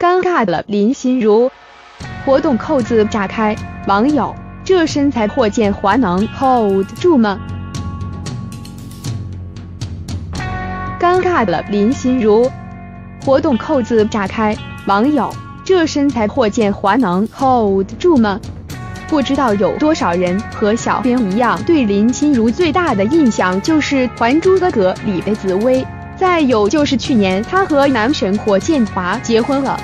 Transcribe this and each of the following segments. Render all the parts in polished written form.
尴尬了林心如。活动扣子炸开，网友：这身材火箭滑能 hold 住吗？尴尬了林心如。活动扣子炸开，网友：这身材火箭滑能 hold 住吗？不知道有多少人和小编一样，对林心如最大的印象就是《还珠格格》里的紫薇，再有就是去年她和男神火箭华结婚了。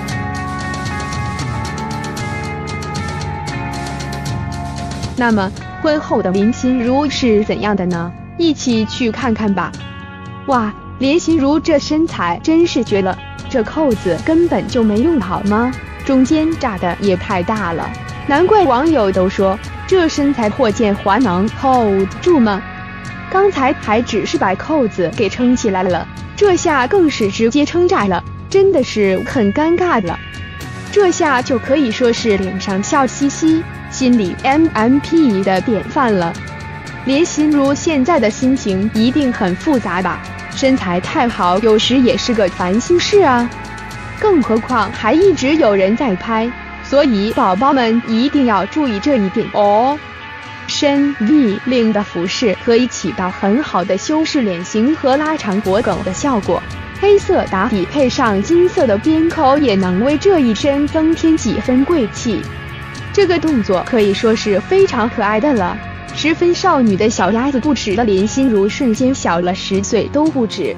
那么婚后的林心如是怎样的呢？一起去看看吧。哇，林心如这身材真是绝了，这扣子根本就没用好吗？中间炸的也太大了，难怪网友都说这身材火箭滑能 hold 住吗？刚才还只是把扣子给撑起来了，这下更是直接撑炸了，真的是很尴尬了。这下就可以说是脸上笑嘻嘻，心里 MMP 的典范了。林心如现在的心情一定很复杂吧？身材太好有时也是个烦心事啊，更何况还一直有人在拍，所以宝宝们一定要注意这一点哦。深 V 领的服饰可以起到很好的修饰脸型和拉长脖梗的效果，黑色打底配上金色的边扣也能为这一身增添几分贵气。这个动作可以说是非常可爱的了，十分少女的小鸭子不止的林心如瞬间小了10岁都不止。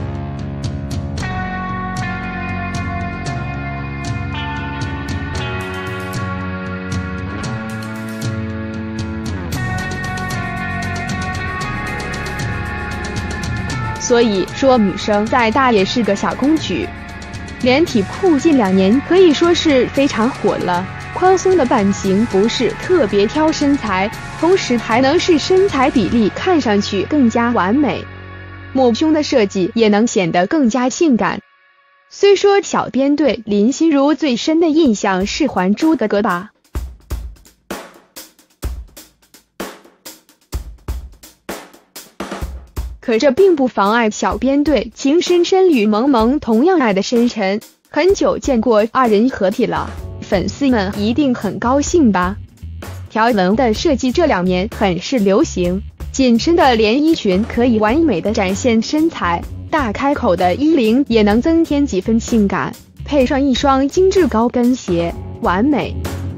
所以说女生再大也是个小公举。连体裤近2年可以说是非常火了，宽松的版型不是特别挑身材，同时还能使身材比例看上去更加完美，抹胸的设计也能显得更加性感。虽说小编对林心如最深的印象是《还珠格格》吧，可这并不妨碍小编对情深深与萌萌同样爱的深沉。很久见过二人合体了，粉丝们一定很高兴吧？条纹的设计这2年很是流行，紧身的连衣裙可以完美的展现身材，大开口的衣领也能增添几分性感，配上一双精致高跟鞋，完美。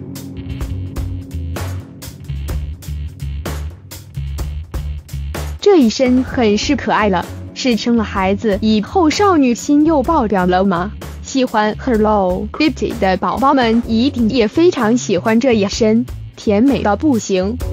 这一身很是可爱了，是生了孩子以后少女心又爆表了吗？喜欢 Hello Kitty 的宝宝们一定也非常喜欢这一身，甜美到不行。